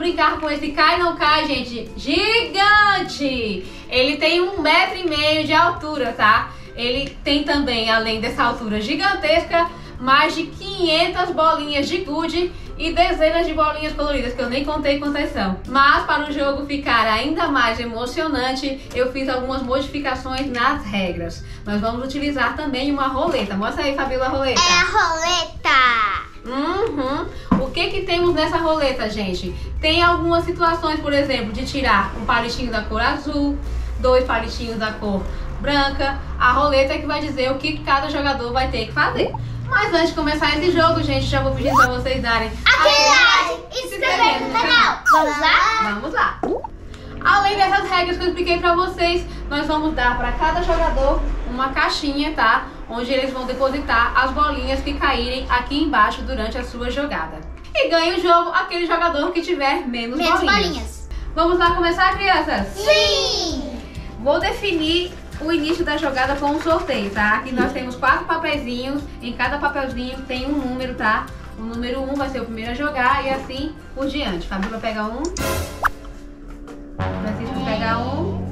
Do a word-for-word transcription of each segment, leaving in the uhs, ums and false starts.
brincar com esse cai não cai, gente, gigante. Ele tem um metro e meio de altura, tá? Ele tem também, além dessa altura gigantesca, mais de quinhentas bolinhas de gude e dezenas de bolinhas coloridas, que eu nem contei quantas são. Mas para o jogo ficar ainda mais emocionante, eu fiz algumas modificações nas regras. Nós vamos utilizar também uma roleta. Mostra aí, Fabíola, a roleta. É a roleta. Uhum. O que que temos nessa roleta, gente? Tem algumas situações, por exemplo, de tirar um palitinho da cor azul, dois palitinhos da cor branca. A roleta é que vai dizer o que cada jogador vai ter que fazer. Mas antes de começar esse jogo, gente, já vou pedir pra vocês darem aquele like e se inscrever no canal. Vamos lá? Vamos lá. Além dessas regras que eu expliquei pra vocês, nós vamos dar pra cada jogador uma caixinha, tá? Onde eles vão depositar as bolinhas que caírem aqui embaixo durante a sua jogada. E ganha o jogo aquele jogador que tiver menos, menos bolinhas. bolinhas. Vamos lá começar, crianças? Sim! Vou definir o início da jogada com um sorteio, tá? Aqui nós temos quatro papeizinhos, em cada papelzinho tem um número, tá? O número um vai ser o primeiro a jogar e assim por diante. Fabíola pega um, Francisco pega um,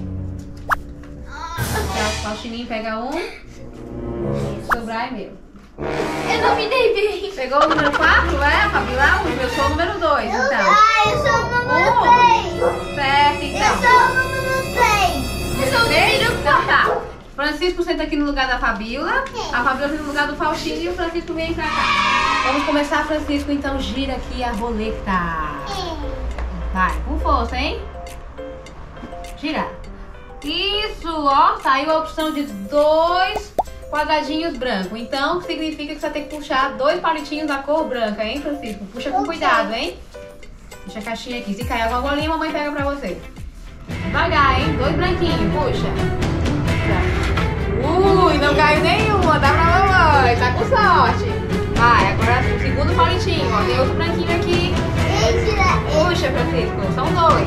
Faustinho pega um, sobrar é meu. Eu não me dei bem. Pegou o número quatro, é? Fabíola, eu sou o número dois, então. Ah, eu sou o número seis. Certo, então. Eu sou o número seis. Eu sou o número Então tá. Francisco senta aqui no lugar da Fabíola, a Fabíola senta no lugar do Faustinho e o Francisco vem pra cá. Vamos começar, Francisco, então gira aqui a roleta. Vai, com força, hein? Girar. Isso, ó, saiu a opção de dois quadradinhos brancos. Então significa que você vai ter que puxar dois palitinhos da cor branca, hein, Francisco? Puxa com cuidado, hein? Deixa a caixinha aqui. Se cair alguma bolinha, a mamãe pega pra você. Devagar, hein? Dois branquinhos, puxa. Ui, não caiu nenhuma, dá pra mamãe, tá com sorte. Vai, agora o segundo palitinho, ó, tem outro branquinho aqui. Puxa, Francisco, são dois.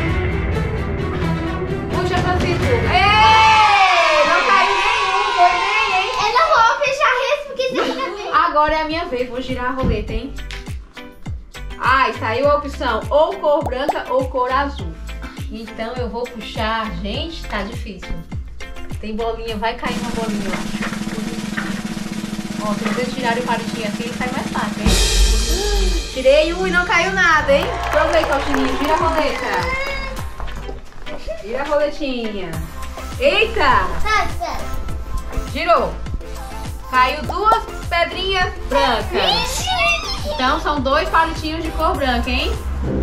Puxa, Francisco. Ei, não caiu nenhum, foi bem, hein? Eu não vou fechar esse porque você já fez. Agora é a minha vez, vou girar a roleta, hein? Ai, saiu a opção ou cor branca ou cor azul. Então eu vou puxar, gente, tá difícil. Tem bolinha, vai cair uma bolinha, eu acho. Ó, se vocês tirarem o palitinho assim, sai mais fácil, hein? Tirei um e não caiu nada, hein? Provei, Faustinho, gira a roleta. Gira a roletinha. Eita! Girou. Caiu duas pedrinhas brancas. Então são dois palitinhos de cor branca, hein?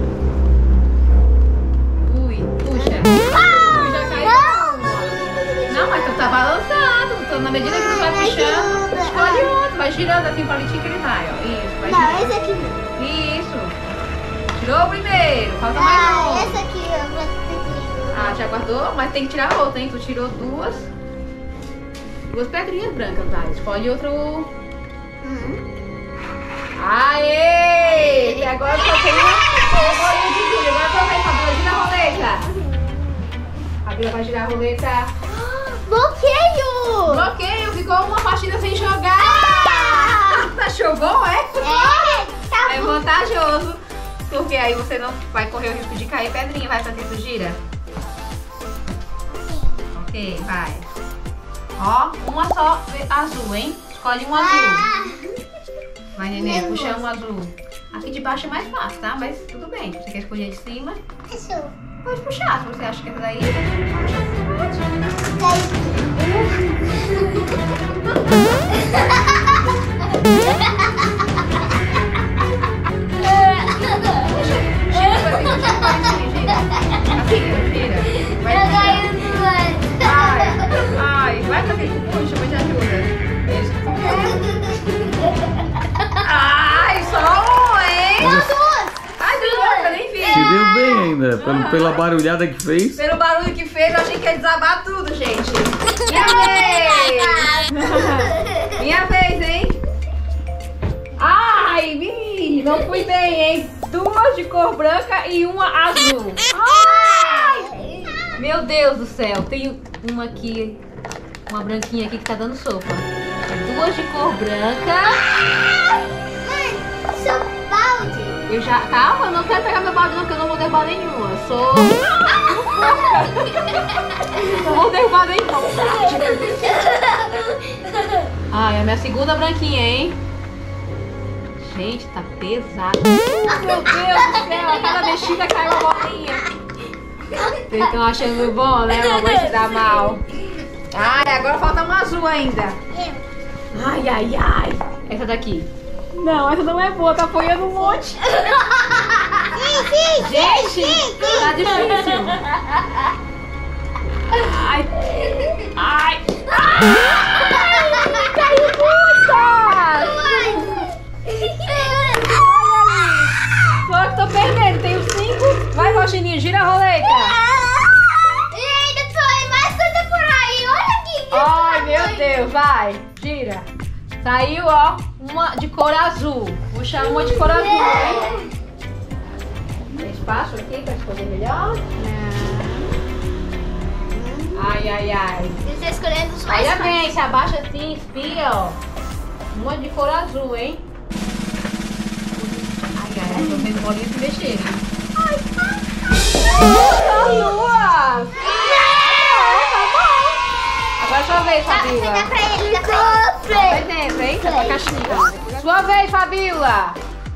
Ui, puxa. Ui, já caiu. Não, mas tu tá balançando. Então, na medida que tu vai puxando, escolhe outro. Vai girando assim o palitinho que ele vai, ó. Isso, vai Não, girando. esse aqui. Isso. Tirou o primeiro. Falta mais Ah, um. esse aqui eu vou ter. Ah, já guardou? Mas tem que tirar outra, hein? Tu tirou duas. Duas pedrinhas brancas, vai. Escolhe outro. Hum. Aê! E agora só tem uma bolinha de gude. Agora aproveita, Fabíola, gira a roleta. Fabíola vai girar a roleta. Bloqueio! Bloqueio, ficou uma partida sem jogar. Ah! Achou bom, é? É, tá É bom. vantajoso. Porque aí você não vai correr o risco de cair pedrinha. Vai, Francisco, gira. Ok, vai. Ó, uma só azul, hein? Escolhe um azul. Ah, Vai, neném, Nervoso. puxa um azul. Aqui de baixo é mais fácil, tá? Mas tudo bem. Você quer escolher de cima? isso. Pode puxar. Se você acha que essa daí, pode. Assim, gira. Vai, Eu gira. caí no lance. Ai, ai, vai pra aquele puxa, eu te ajuda. Isso. Ai, só um, hein? Não, duas. Ai, duas, eu nem vi. Se deu bem ainda, pelo, pela barulhada que fez. Pelo barulho que fez, eu achei que ia desabar tudo, gente. Minha vez! Minha vez, hein? Ai, vi! Não fui bem, hein? Duas de cor branca e uma azul. Ai! Meu Deus do céu, tem uma aqui, uma branquinha aqui que tá dando sopa. Duas de cor branca. Mãe, seu balde. Eu já... Calma, eu não quero pegar meu balde não, porque eu não vou derrubar nenhuma. Eu sou... Não vou derrubar nenhuma. Ai, é a minha segunda branquinha, hein? Gente, tá pesado. Meu Deus do céu, a cada mexida cai uma bolinha. Vocês estão achando bom, né? Uma mãe se dá mal. Ai, agora falta um azul ainda. Ai, ai, ai. Essa daqui. Não, essa não é boa, tá apoiando um monte. Gente, tá difícil. Ai, ai, ai, caiu muitas. Só que tô perdendo, tenho cinco. Vai, Faustinho, gira a roleta. E ainda foi mais coisa por aí, olha aqui. Ai, meu Deus, vai, gira. Saiu, ó, uma de cor azul. Puxa uma de cor azul, hein? Tem espaço aqui pra escolher melhor? Ai, ai, ai. Você tá escolhendo os mais Olha fáceis. bem, se abaixa assim, espia, ó. Uma de cor azul, hein? Ai, ai, ai, tô vendo bolinha se mexer. Ai, ai. Duas! Agora sua vez, Dá, Fabiola. dá pra ele, dá pra Vai ele. dentro, hein? Pra caixinha. Sua vez, Fabiola.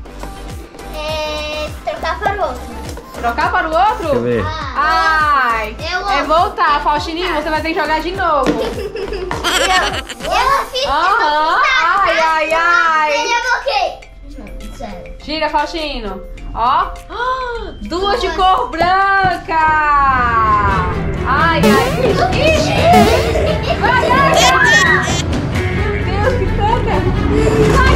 É, trocar para o outro. Trocar para o outro? Deixa eu ver. Ai, Eu é amo. voltar. Faustinho, você vai ter que jogar de novo. Eu fiz. Aham. Ai, ai, ai. Eu bloqueei. Sério. Gira, Faustino. Ó. Duas de cor branca. Ai, ai. Ixi. Vai, vai, vai. Meu Deus, que tanta. Vai,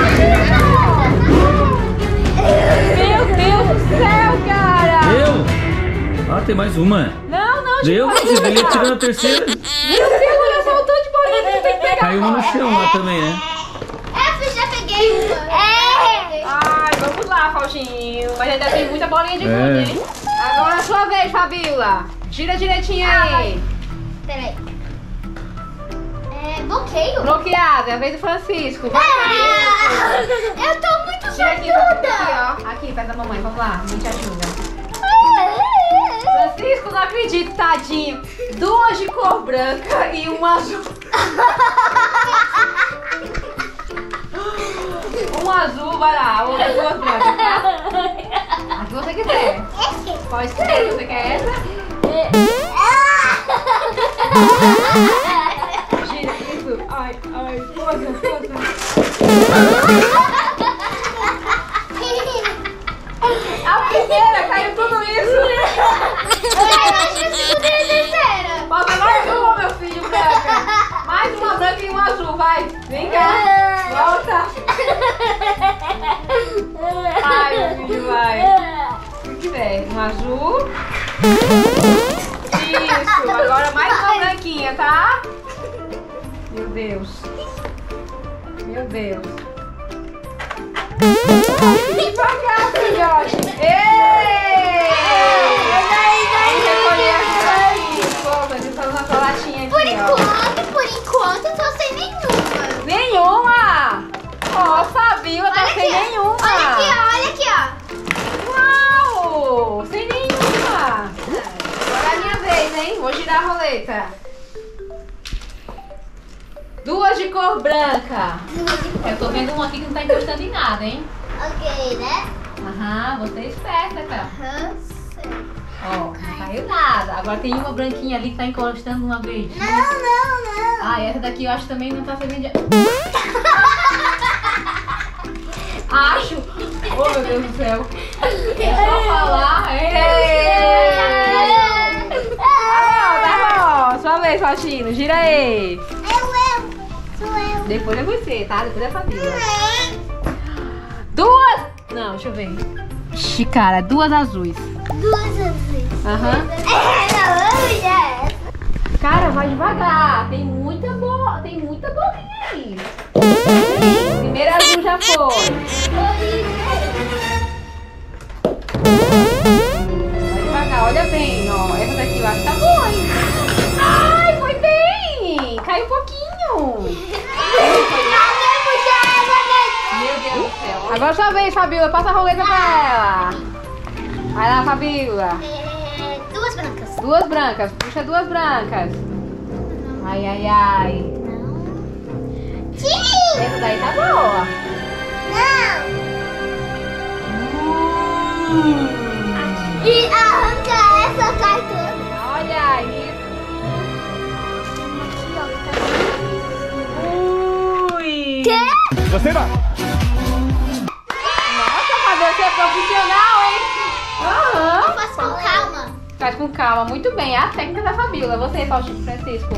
meu Deus do céu, cara. Deu? Ah, tem mais uma. Não, não, Deu? gente. Você veio tirando a terceira. Meu Deus, olha só o tanto de bolinha que tem que pegar. Caiu uma no chão lá também, né? Eu já peguei uma. É. Ai, vamos lá, Faustinho. Mas ainda tem muita bolinha de É. gude, hein? Agora é a sua vez, Fabiola. Gira direitinho aí. Peraí. É, bloqueio? Bloqueada, é a vez do Francisco. Vai, Ah, Francisco. eu tô muito Gira aqui, Francisco, sortuda. aqui, ó. Aqui, perto da mamãe. Vamos lá, a gente ajuda. Francisco, não acredito, tadinho. Duas de cor branca e uma azul. Um azul, vai lá. Outra duas brancas, tá? A que você quiser. Qual escolher? Você quer essa? Gira, isso. Ai, ai, força, força. A primeira, caiu tudo isso. Eu acho que a segunda é a terceira. Falta mais uma, meu filho, branca. Mais uma branca e um azul, vai. Vem cá. Volta. Ai, meu filho, vai. Se tiver, um azul. Isso, agora mais uma branquinha, tá? Meu Deus. Meu Deus. Devagar, filhote. Ei! Vamos recolher aqui. Pô, mas isso é uma latinha Por aqui, ó. enquanto, por enquanto, eu tô sem nenhuma. Nenhuma! Ó, Fabiola, tá Olha sem aqui, ó. nenhuma. Olha aqui, ó, olha aqui, Uau! Sem nenhuma. Agora é a minha vez, hein? Vou girar a roleta. Duas de cor branca. ó. Eu tô vendo uma aqui que não tá encostando em nada, hein? Ok, né? Aham, você é esperta, cara. Aham, sei. Ó, não caiu nada. Agora tem uma branquinha ali que tá encostando uma verde. Não, não, não. Ah, essa daqui eu acho que também não tá servindo de... Acho! Oh, meu Deus do céu. É só falar. Ei! Tá bom, tá bom. Sua vez, Faustino. Gira aí. Eu, eu. Sou eu. Depois é você, tá? Depois é a família. Duas... Não, deixa eu ver. Ixi, cara, duas azuis. Duas azuis. Aham. É, laranja. Cara, vai devagar. Tem muita bola, tem muita bolinha aí. Primeiro azul já foi. Vai devagar, olha bem, ó. Essa daqui eu acho que tá boa, hein? Ai, foi bem! Caiu um pouquinho. Meu Deus do céu. Agora sua vez, Fabiola. Passa a roleta pra ela. Vai lá, Fabiola. É, duas brancas. Duas brancas. Puxa duas brancas. Ai, ai, ai. Não. Sim! Essa daí tá boa. Não. Hum. E arranca essa cartão. Olha isso. Ui. Quê? Você vai. Nossa, Fabiola, você é profissional, hein? Aham. Faço com calma. Faz com calma, muito bem. É a técnica da Fabiola. Você, Faustino Francisco.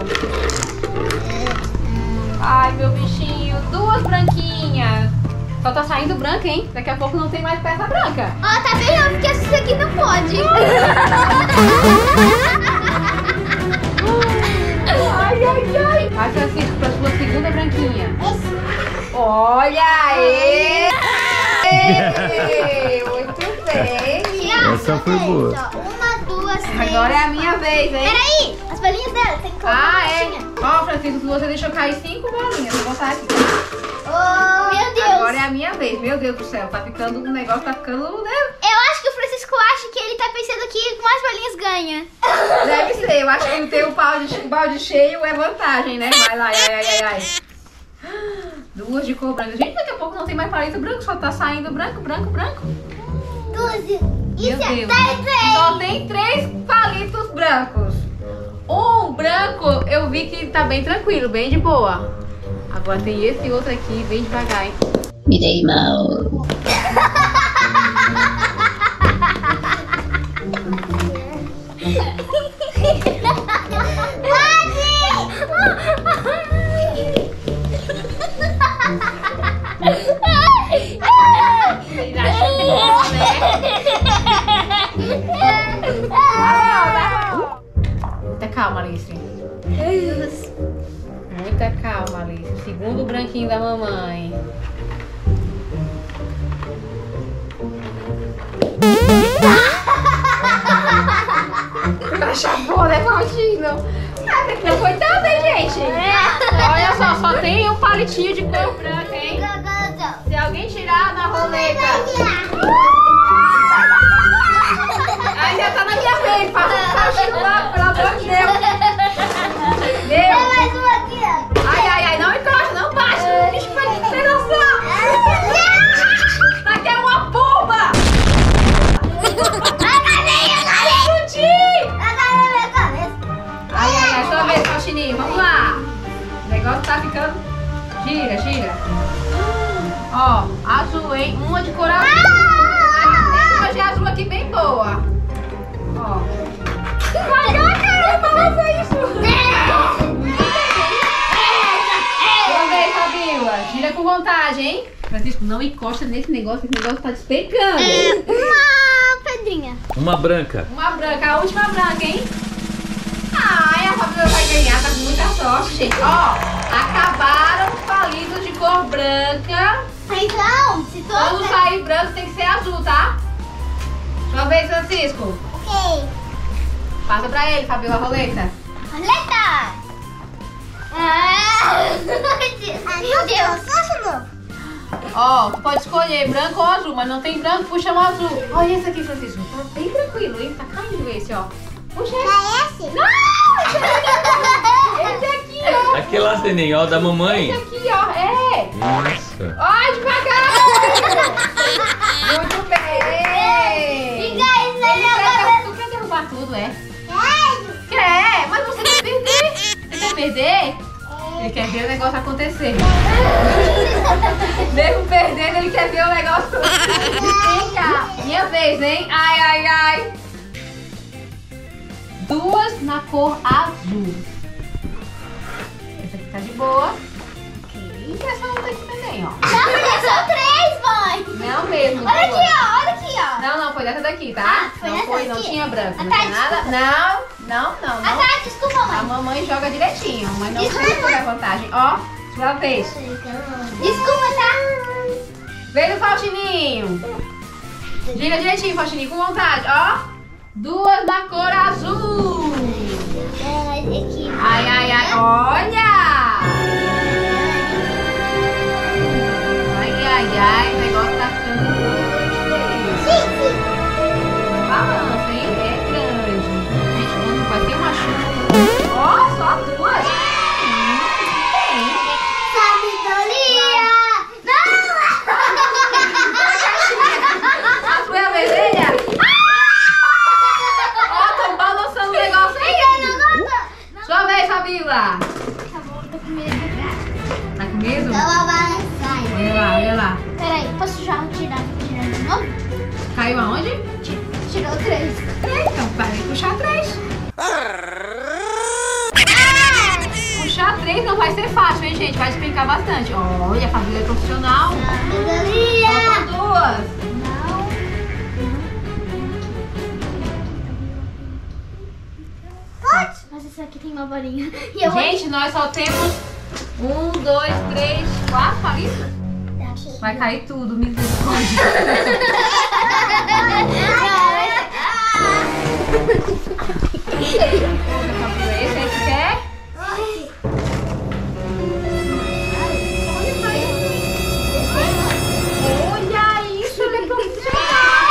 Ai, meu bichinho. Duas branquinhas. Só tá saindo branca, hein? Daqui a pouco não tem mais peça branca. Ó, tá vendo? Porque isso aqui não pode. Ai, ai, ai. Vai, Francisco, pra sua segunda branquinha. Olha aí. Muito bem. Essa foi boa. Uma, duas, três. Agora é a minha vez, hein? Peraí, as bolinhas dela tem que colocar Ah, na é. caixinha. Ó, Francisco, você deixou cair cinco bolinhas. Vou botar aqui. Oh, meu Deus. Agora é a minha vez. Meu Deus do céu, tá ficando um negócio, tá ficando, né? Eu acho que o Francisco acha que ele tá pensando que mais bolinhas ganha. Deve ser. Eu acho que ter o balde, o balde cheio é vantagem, né? Vai lá, ai, ai, ai, ai. Duas de cor branca. Gente, daqui a pouco não tem mais palito branco, só tá saindo branco, branco, branco. Doze. Meu Isso é Deus. três. Só tem três palitos brancos. Um branco eu vi que tá bem tranquilo, bem de boa. Agora tem esse outro aqui, bem devagar, hein? Me dei mal. Ele achou bom, né? Muita calma, Alice. Muita calma, Alice. O segundo branquinho da mamãe. Acha boa, né, Faustino? Ah, não foi tanto, hein, gente? Olha só, só tem um palitinho de cor branca, hein? Se alguém tirar na roleta. Ainda tá na minha vez, passa o Faustino lá, pelo amor de Deus. Meu. Mais uma aqui, ó. Ai, ai, ai, não encosta, não baixa. Bicho, pra que ter noção? Isso aqui é uma bomba! Ai, ai, ai, sua vez, Faustininho, vamos lá. O negócio tá ficando... Gira, gira. Ó, azul, hein? Uma de cor azul. Tem uma de azul aqui bem boa. Ó. Ai, caramba, não foi isso. Sua vez, Fabiola. Gira com vontade, hein? Francisco, não encosta nesse negócio, esse negócio tá despecando. Uma pedrinha. Uma branca. Uma branca, a última branca, hein? Ai, a Fabiola vai ganhar, tá com muita sorte, gente. Ó, acabaram os palitos de cor branca. Então, se Quando todos... sair branco tem que ser azul, tá? Sua vez, Francisco. Ok. Passa pra ele, Fabiola, a roleta. Roleta. Ah, meu Deus. Posso não? Ó, tu pode escolher branco ou azul, mas não tem branco, puxa o azul. Olha esse aqui, Francisco. Tá bem tranquilo, hein? Tá caindo esse, ó. Puxa esse. É esse? Não! Esse aqui, ó. Aquele lá, Seninho, ó, da mamãe. Esse aqui, ó. É. Nossa. Ai, devagar. Muito bem. Fica isso aí Ele quer- agora. Tu quer derrubar tudo, é? Sério? Quer, mas você quer perder. Você quer perder? Ele quer ver o negócio acontecer. Mesmo perdendo, ele quer ver o negócio. Vem cá. Minha vez, hein? Ai, ai, ai. Duas na cor azul. Essa aqui tá de boa. Ok. E essa outra aqui também, ó. Não, porque são três, mãe. Não mesmo. Olha duas. aqui, ó. Olha aqui, ó. Não, não, foi dessa daqui, tá? Ah, foi não dessa foi, não daqui? tinha branco. Ah, Não tá, tinha nada. desculpa. Não, não, não, Ah, não. tá. Desculpa, A mãe. mamãe joga direitinho, mas não precisa pegar vantagem. Ó, sua vez. Desculpa, tá? Vem do Fautininho. Gira direitinho, Fautininho, com vontade. Ó, duas na cor azul. É, aqui. Ai, ai, ai, olha. Ai, ai, ai, o negócio tá Tá com medo? Dá uma balançada. Olha lá, olha lá. Peraí, posso já tirar, tirar de novo? Caiu aonde? Tirou três. Então, para de puxar três. Puxar três não vai ser fácil, hein, gente? Vai explicar bastante. Olha, a família é profissional. Faltam duas. Não. Pode. Mas esse aqui tem uma bolinha. E eu Gente, nós só temos um, dois, três, quatro palitos. Vai cair tudo, misericórdia. Esse aí quer? Olha isso, ele é profissional.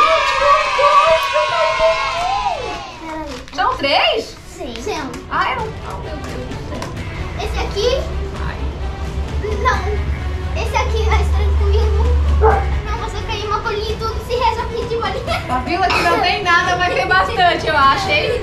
São três? Sim. Sim. Ah, eu não. Oh, meu Deus do céu. Esse aqui? Ai. Não. Esse aqui é mais tranquilo. Não, você caiu uma bolinha e tudo se resolve de bolinha. A vila que não tem nada vai ter bastante, eu acho, hein?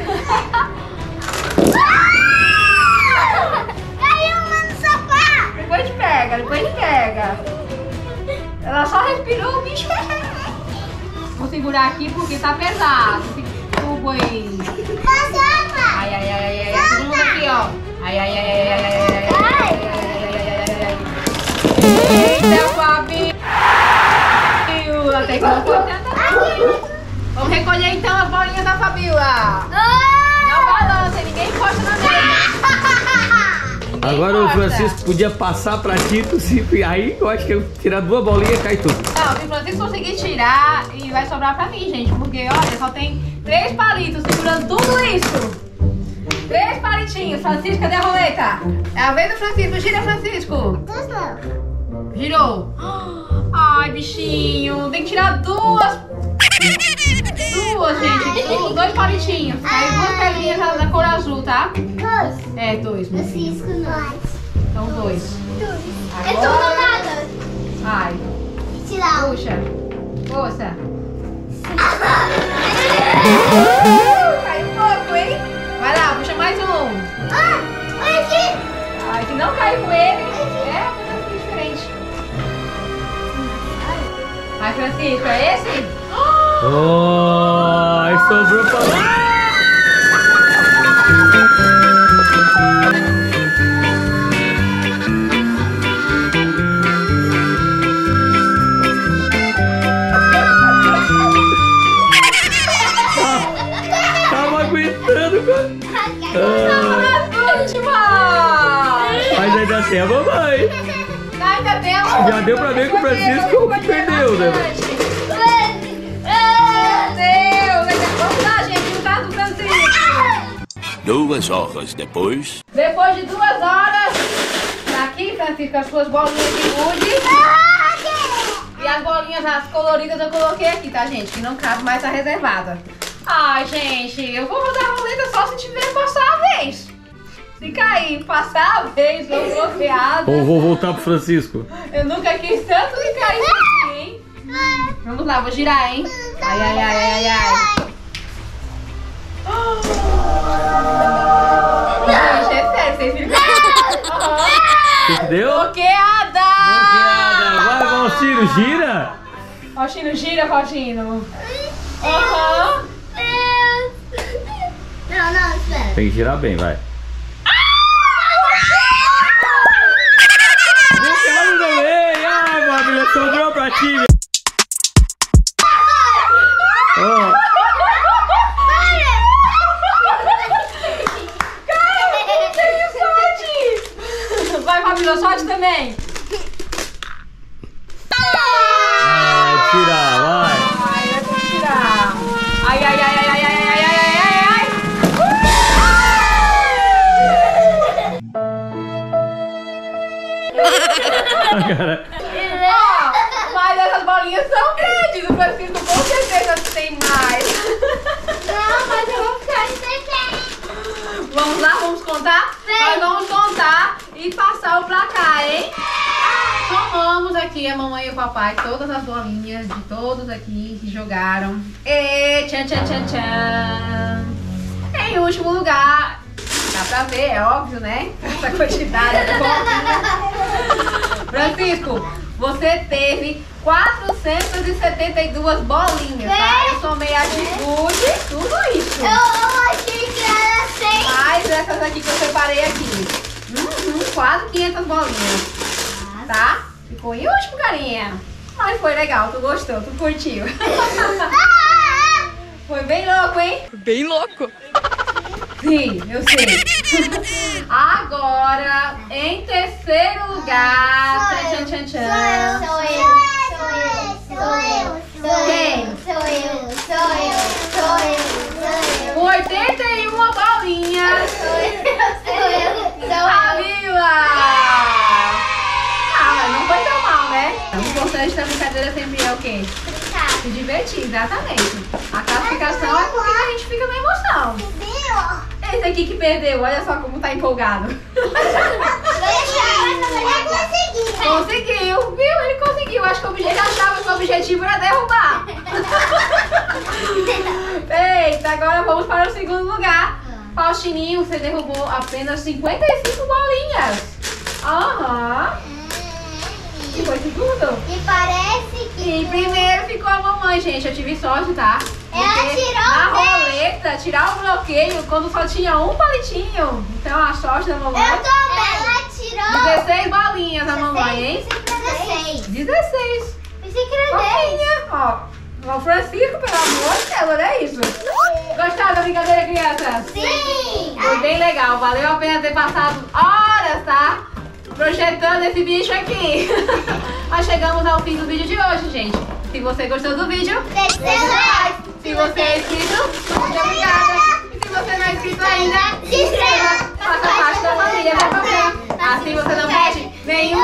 Caiu uma no sofá. Depois te pega, depois te pega. Ela só respirou, o bicho. Vou segurar aqui porque tá pesado. Tubo aí. Ai, ai, ai, ai, ai. Todo mundo aqui, ó. Ai, ai, ai, ai, ai, ai, ai, ai, ai. Eita, Fabinho. Até que não foi tanto. Vamos recolher então as bolinhas da Fabiola. Não balança, ninguém encosta na mesa. Ninguém Agora o encosta. Francisco podia passar pra Tito, se aí eu acho que eu tirar duas bolinhas e cai tudo. Não, se o Francisco conseguir tirar, e vai sobrar pra mim, gente. Porque, olha, só tem três palitos segurando tudo isso. Três palitinhos. Francisco, cadê a roleta? É a vez do Francisco. Gira, Francisco. Girou. Ai, bichinho. Tem que tirar duas. Duas, gente. Du- Dois palitinhos. Aí duas pedrinhas da da cor azul, tá? É, dois, meu filho. Francisco, nós. Então, dois. É tudo ou nada. Ai, Tirar um. puxa. Força. Caiu pouco, hein? Vai lá, puxa mais um. Ah, olha aqui. Ai, que não cai com ele. É, um pouquinho diferente. Vai, Francisco, é esse? Oh, aí sobrou pra lá. Tava aguentando, cara. As últimas! Mas ainda tem a mamãe. Ainda deu. Já deu pra ver que o Francisco perdeu, né? Deus, vamos lá, gente, o caso do Francisco. Duas horas depois. Depois de duas horas, tá aqui, Francisco, as suas bolinhas de gude. E as bolinhas, as coloridas, eu coloquei aqui, tá, gente? Que não cabe mais, tá reservada. Ai, gente, eu vou rodar a roleta só se tiver passar a vez. Se cair, passar a vez, eu vou bloqueada. Ou vou voltar pro Francisco. Eu nunca quis tanto que cair aqui, hein? Vamos lá, vou girar, hein? Ai, ai, ai, ai, ai. Gente, é sério, vocês viram? Aham. O que que deu? Bloqueada! Bloqueada. Vai, Valcino, gira. Faustino, gira, Faustino. Aham. Não, não, espera. Tem que girar bem, vai. Bloqueado também. Ah, família, sobrou pra ti. Ó. Vai, Fabíola, sorte também. Vai tirar, vai. Ai, eu vou tirar. Ai, ai, ai, ai, ai, ai, ai, ai, ai, ai. Cara, Ó, mas essas bolinhas são grandes. O Francisco com certeza tem mais. Não, mas eu vou ficar sem. Vamos lá, vamos contar? Nós vamos contar e passar o placar, hein? Somamos aqui a mamãe e o papai, todas as bolinhas de todos aqui que jogaram. E tchan, tchan, tchan, tchan. Em último lugar, dá pra ver, é óbvio, né? Essa quantidade de bolinhas. Francisco, você teve quatrocentas e setenta e duas bolinhas, tá? Eu somei a atitude, tudo isso. Eu achei que era cem. Mais essas aqui que eu separei aqui. Uhum, quase quinhentas bolinhas. Tá? Ficou em último, carinha. Mas foi legal, tu gostou, tu curtiu. Foi bem louco, hein? Bem louco. Sim, eu sei. Agora, em terceiro lugar. Tchan, tchan, tchan. Sou eu, sou eu, sou eu, sou Quem? eu, sou eu, sou eu, sou eu, sou eu. Com oitenta e uma bolinhas. Sou eu, sou eu, sou A eu. Vila! Ah, mas não foi tão mal, né? O importante da brincadeira sempre é o quê? Se divertir, exatamente. A classificação é porque a gente fica na emoção. Esse aqui que perdeu, olha só como tá empolgado. Conseguiu, viu? Ele conseguiu. Acho que o obje- ele achava que o objetivo era derrubar. Eita, agora vamos para o segundo lugar. Faustininho, você derrubou apenas cinquenta e cinco bolinhas. Aham. E foi segundo. E parece que... E primeiro ficou a mamãe, gente. Eu tive sorte, tá? Ela Porque tirou na dez. roleta, tirar o bloqueio quando só tinha um palitinho. Então a sorte da mamãe. Eu também. Ela tirou dezesseis bolinhas a mamãe, hein? dezesseis. dezesseis. Pensei que era dez. Pouquinha, ó. O Francisco, pelo amor de Deus, olha isso. Gostaram da brincadeira, crianças? Sim. Foi bem legal. Valeu a pena ter passado horas, tá? Projetando esse bicho aqui. Mas chegamos ao fim do vídeo de hoje, gente. Se você gostou do vídeo, Deixa deixa seu o like. like. Se você é inscrito, muito obrigada. E se você não é inscrito ainda, Se inscreva. faça parte da família, vai pra frente. Assim você não perde nenhum